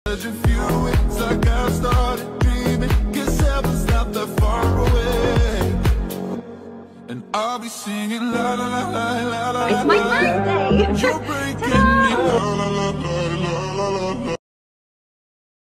It's like I started dreaming, 'cause heaven's not that far away. And I'll be singing la la la la la la. It's my birthday! You're breaking